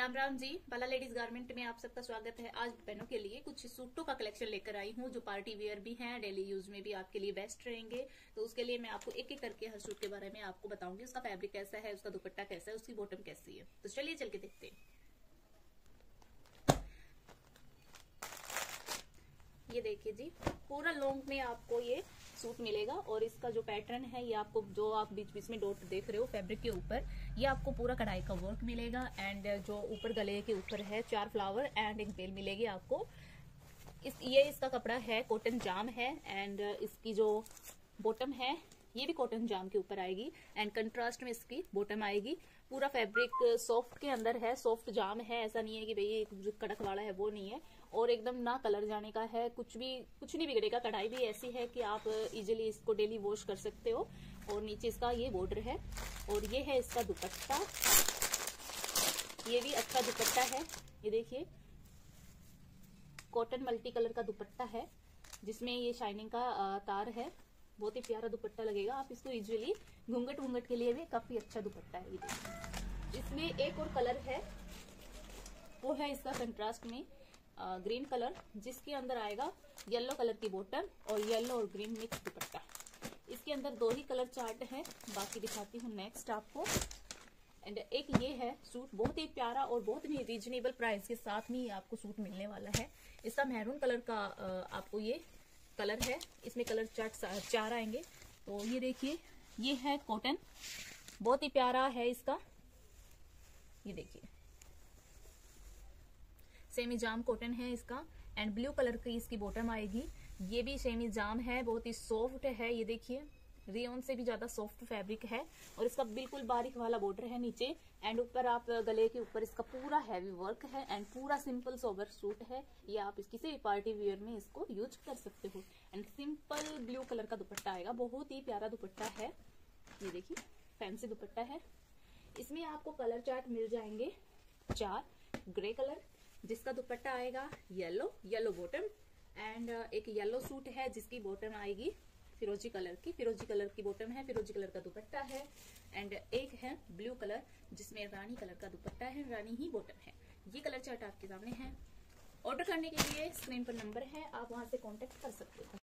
Ram Ram ji. Bala ladies garment में आप सबका स्वागत है। आज बहनों के लिए कुछ सूटों का कलेक्शन लेकर आई हूँ जो पार्टी वेयर भी हैं, डेली यूज में भी आपके लिए बेस्ट रहेंगे। तो उसके लिए मैं आपको एक एक करके हर सूट के बारे में आपको बताऊंगी। उसका फैब्रिक कैसा है, उसका दुपट्टा कैसा है, उसकी बॉटम कैसी है। तो चलिए चल के देखते हैं। ये देखिए जी, पूरा लॉन्ग में आपको ये सूट मिलेगा और इसका जो पैटर्न है ये आपको, जो आप बीच बीच में डॉट देख रहे हो फैब्रिक के ऊपर, ये आपको पूरा कढ़ाई का वर्क मिलेगा। एंड जो ऊपर गले के ऊपर है 4 फ्लावर एंड एक बेल मिलेगी आपको। ये इसका कपड़ा है, कॉटन जाम है। एंड इसकी जो बॉटम है ये भी कॉटन जाम के ऊपर आएगी एंड कंट्रास्ट में इसकी बॉटम आएगी। पूरा फैब्रिक सॉफ्ट के अंदर है, सॉफ्ट जाम है। ऐसा नहीं है कि भाई जो कड़क वाला है वो नहीं है। और एकदम ना कलर जाने का है, कुछ नहीं बिगड़ेगा। कढ़ाई भी ऐसी है कि आप इजीली इसको डेली वॉश कर सकते हो। और नीचे इसका ये बॉर्डर है और ये है इसका दुपट्टा। ये भी अच्छा दुपट्टा है। ये देखिए, कॉटन मल्टी कलर का दुपट्टा है जिसमें ये शाइनिंग का तार है। बहुत ही प्यारा दुपट्टा लगेगा। आप इसको इजीली घूंघट के लिए भी काफी अच्छा दुपट्टा है। ये देखिए, इसमें एक और कलर है, वो है इसका कंट्रास्ट में ग्रीन कलर, जिसके अंदर आएगा येलो कलर की बॉटम और येलो और ग्रीन मिक्स दुपट्टा। इसके अंदर 2 ही कलर चार्ट है, बाकी दिखाती हूँ नेक्स्ट आपको। एंड एक ये है सूट, बहुत ही प्यारा और बहुत ही रीजनेबल प्राइस के साथ में आपको सूट मिलने वाला है। इसका मैरून कलर का आपको ये कलर है। इसमें कलर चार्ट 4 आएंगे। तो ये देखिए, ये है कॉटन, बहुत ही प्यारा है इसका। ये देखिए, सेमी जाम कॉटन है इसका एंड ब्लू कलर की इसकी बॉटम आएगी। ये भी सेमी जाम है, बहुत ही सॉफ्ट है। ये देखिए, रियोन से भी ज्यादा सॉफ्ट फैब्रिक है और इसका बिल्कुल बारीक वाला बॉर्डर है नीचे। एंड ऊपर आप गले के ऊपर इसका पूरा हैवी वर्क है एंड पूरा सिंपल सोबर सूट है। ये आप किसी भी पार्टी वेयर में इसको यूज कर सकते हो। एंड सिंपल ब्लू कलर का दुपट्टा आएगा, बहुत ही प्यारा दुपट्टा है। ये देखिए, फैंसी दुपट्टा है। इसमें आपको कलर चार्ट मिल जाएंगे 4। ग्रे कलर, जिसका दुपट्टा आएगा येलो बॉटम। एंड एक येलो सूट है जिसकी बॉटम आएगी फिरोजी कलर की बॉटम है, फिरोजी कलर का दुपट्टा है। एंड एक है ब्लू कलर जिसमें रानी कलर का दुपट्टा है, रानी ही बॉटम है। ये कलर चार्ट आपके सामने है। ऑर्डर करने के लिए स्क्रीन पर नंबर है, आप वहां से कांटेक्ट कर सकते हो।